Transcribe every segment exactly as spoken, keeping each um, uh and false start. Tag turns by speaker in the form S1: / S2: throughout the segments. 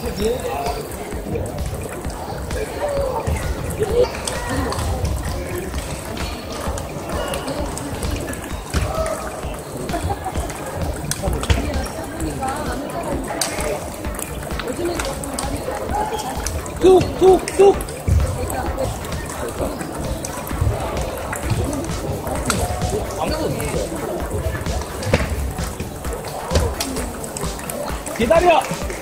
S1: 뚝뚝뚝 아무것도 없는데 기다려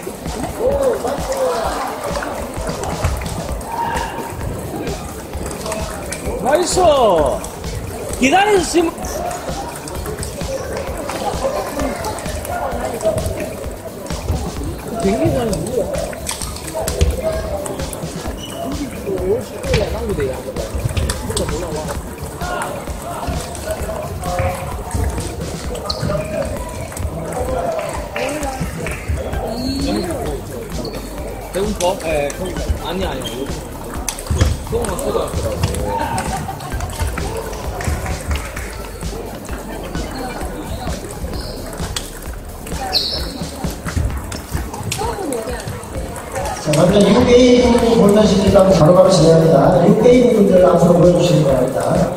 S1: 나이스 기다려서 지금 굉장히 잘하는 뭐야 오십 개가 낭비돼야 하거든. 진짜 올라와. 배운 거? 예, 거기 아니 아니. 그거만 쏟아왔더라고.
S2: 자, 먼저 육 게임 본전시키다 바로 바로 진행합니다. 육 게임 분들 앞으로 보여주시기 바랍니다.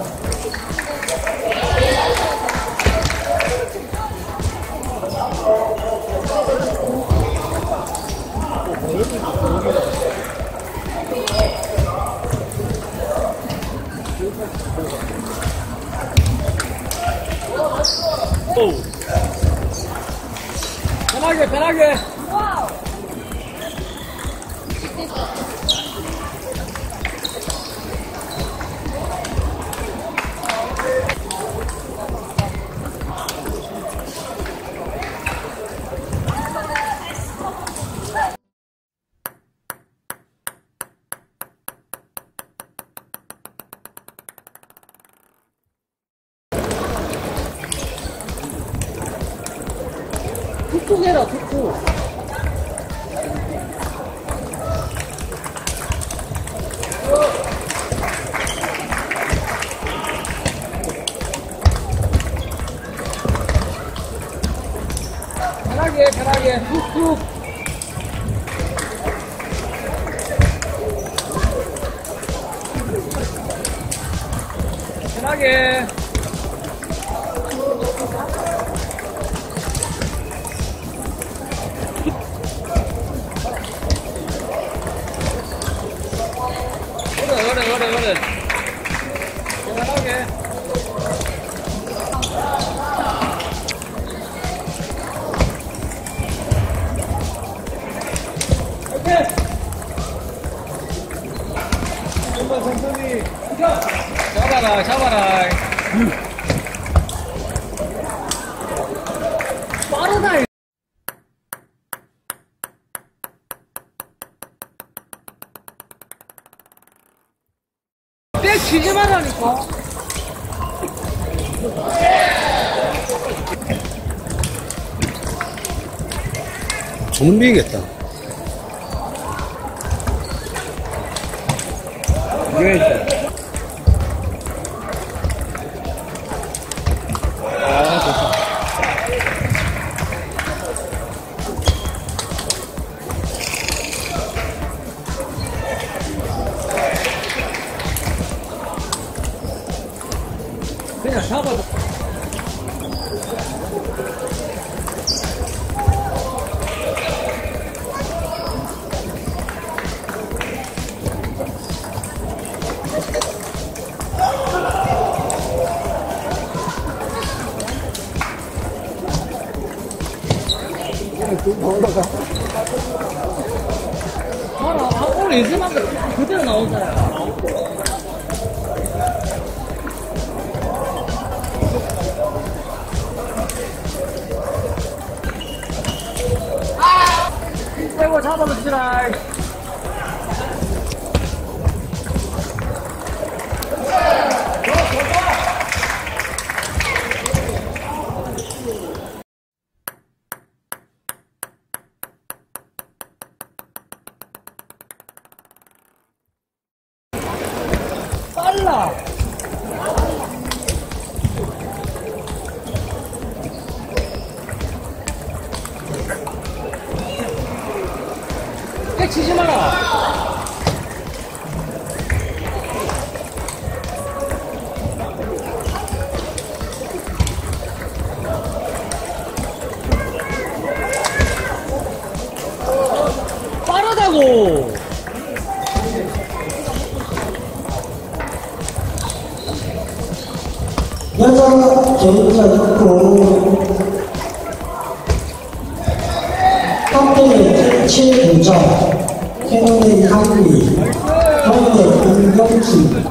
S1: 오. 편하게 편하게 툭툭 해라 툭툭 편하게 편하게 툭툭 편하게 그래 그래 그래 그래 편하게 오케이 한번 천천히 잡아라 잡아라 빠르다 때 치지 말라니까
S3: 저는 비겠다.
S1: 왜 있어? 아, 좋다. 그냥 잡아도.
S3: 올라가.
S1: 봐라, 아, 오늘 예전만 그대로 나오잖아. 빼고 잡아주시라. 빨라. 백 치지 마라. 빠르다고.
S2: 여자 개인차 있고 깜짝의 칠구점 태원의 한리 형의 임경수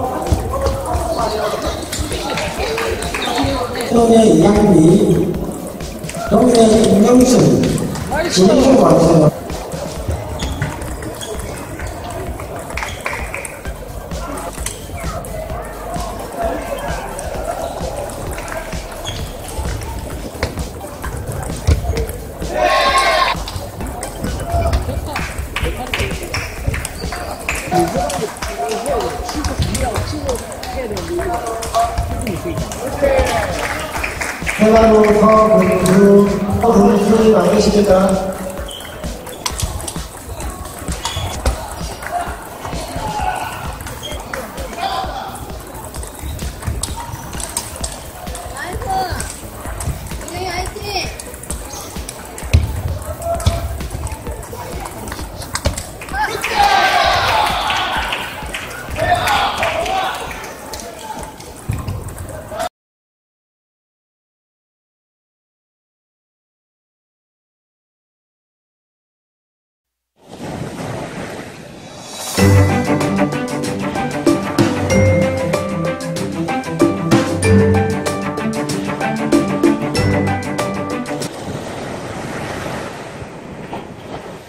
S2: 태원의 이양리 형의 임경수 진행성 완성. 해바로 서분수 서분수 많으십니까?
S4: Thank